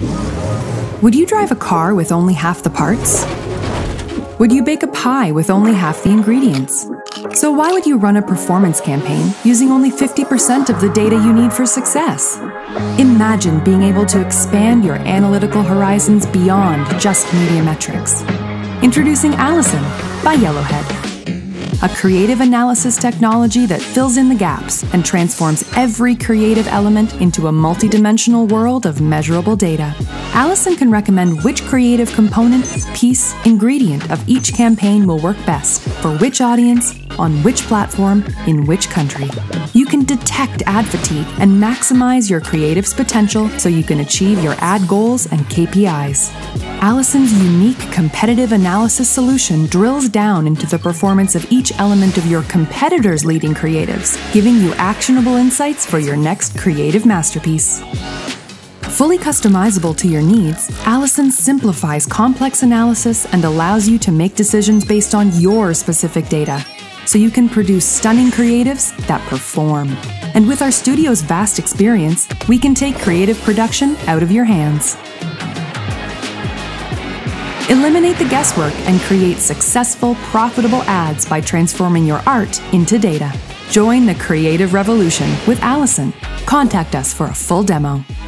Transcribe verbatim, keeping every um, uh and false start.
Would you drive a car with only half the parts? Would you bake a pie with only half the ingredients? So why would you run a performance campaign using only fifty percent of the data you need for success? Imagine being able to expand your analytical horizons beyond just media metrics. Introducing Alison by yellowHEAD, a creative analysis technology that fills in the gaps and transforms every creative element into a multidimensional world of measurable data. Alison can recommend which creative component, piece, ingredient of each campaign will work best for which audience, on which platform, in which country. You can detect ad fatigue and maximize your creative's potential so you can achieve your ad goals and K P Is. Alison's unique competitive analysis solution drills down into the performance of each element of your competitors' leading creatives, giving you actionable insights for your next creative masterpiece. Fully customizable to your needs, Alison simplifies complex analysis and allows you to make decisions based on your specific data, so you can produce stunning creatives that perform. And with our studio's vast experience, we can take creative production out of your hands. Eliminate the guesswork and create successful, profitable ads by transforming your art into data. Join the creative revolution with Alison. Contact us for a full demo.